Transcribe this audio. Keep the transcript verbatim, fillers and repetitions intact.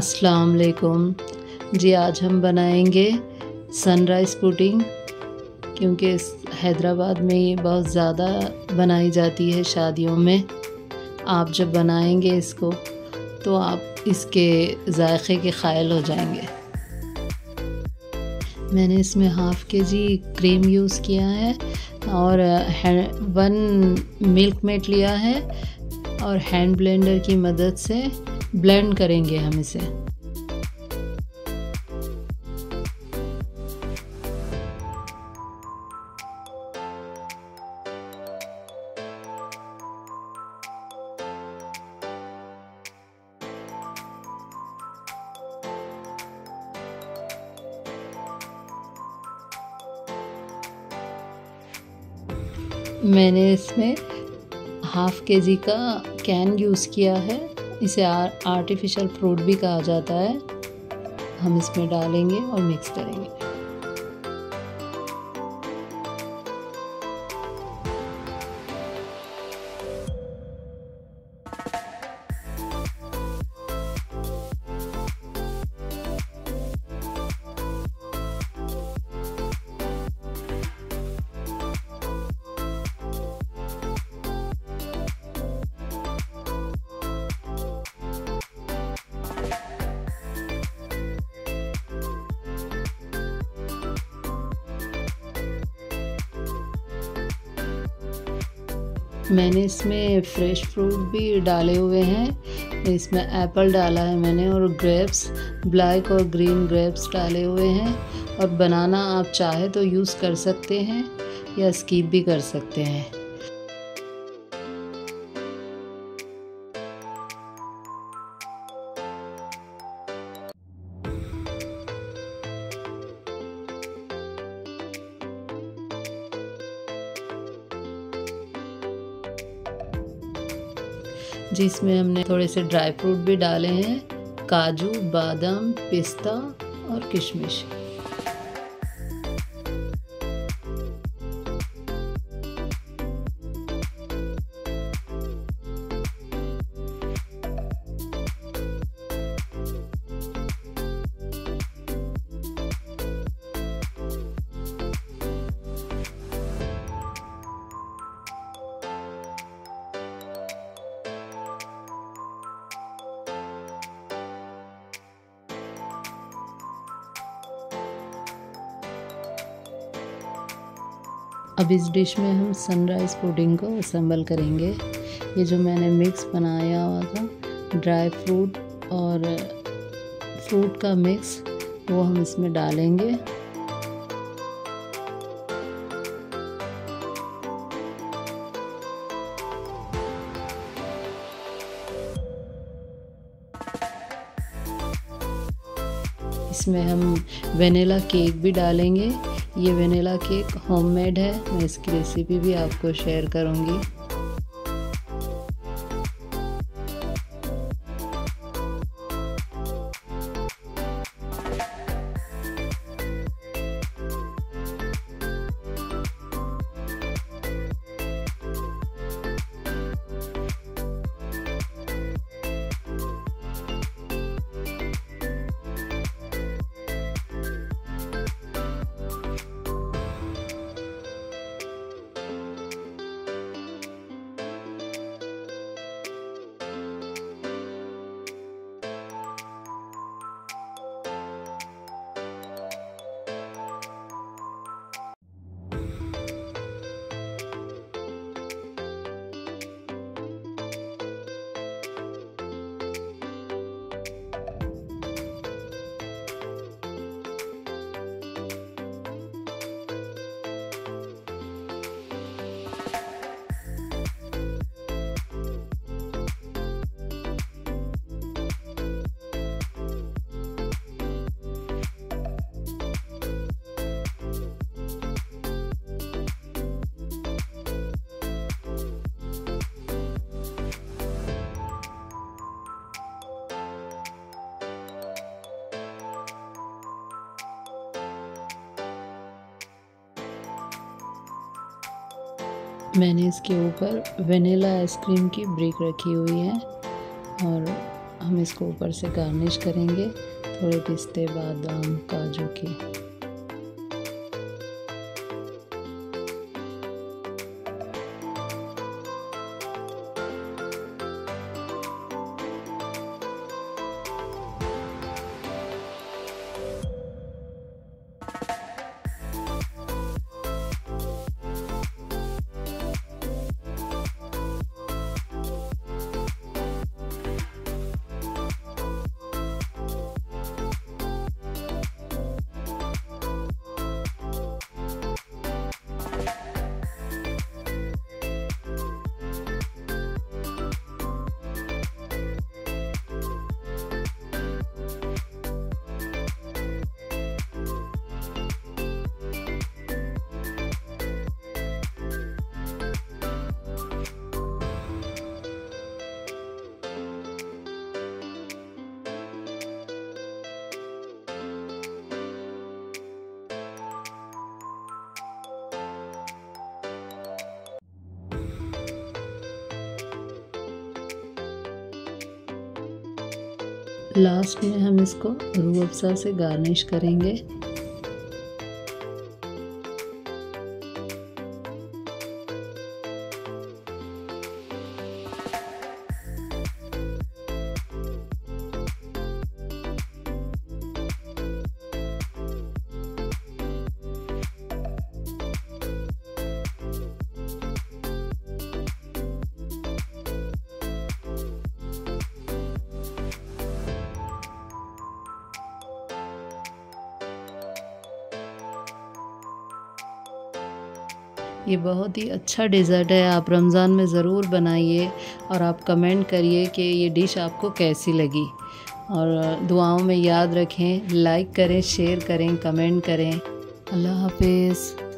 अस्सलाम वालेकुम जी। आज हम बनाएंगे सनराइज़ पुडिंग, क्योंकि हैदराबाद में ये बहुत ज़्यादा बनाई जाती है शादियों में। आप जब बनाएंगे इसको तो आप इसके जायक़े के क़ायल हो जाएंगे। मैंने इसमें हाफ़ के जी क्रीम यूज़ किया है और वन मिल्क मेड लिया है और हैंड ब्लेंडर की मदद से ब्लेंड करेंगे हम इसे। मैंने इसमें हाफ़ के जी का कैन यूज़ किया है। इसे आर्टिफिशियल फ्रूट भी कहा जाता है। हम इसमें डालेंगे और मिक्स करेंगे। मैंने इसमें फ्रेश फ्रूट भी डाले हुए हैं। इसमें एप्पल डाला है मैंने और ग्रेप्स, ब्लैक और ग्रीन ग्रेप्स डाले हुए हैं। और बनाना आप चाहे तो यूज़ कर सकते हैं या स्किप भी कर सकते हैं। जिसमें हमने थोड़े से ड्राई फ्रूट भी डाले हैं, काजू, बादाम, पिस्ता और किशमिश। अब इस डिश में हम सनराइज़ पुडिंग को असेंबल करेंगे। ये जो मैंने मिक्स बनाया हुआ था, ड्राई फ्रूट और फ्रूट का मिक्स, वो हम इसमें डालेंगे। इसमें हम वेनिला केक भी डालेंगे। ये वेनिला केक होममेड है। मैं इसकी रेसिपी भी आपको शेयर करूँगी। मैंने इसके ऊपर वेनिला आइसक्रीम की ब्रिक रखी हुई है और हम इसको ऊपर से गार्निश करेंगे थोड़े पिस्ते, बादाम, काजू के। लास्ट में हम इसको रूह अफ़ज़ा से गार्निश करेंगे। ये बहुत ही अच्छा डिज़र्ट है, आप रमज़ान में ज़रूर बनाइए और आप कमेंट करिए कि ये डिश आपको कैसी लगी। और दुआओं में याद रखें, लाइक करें, शेयर करें, कमेंट करें। अल्लाह हाफ़िज़।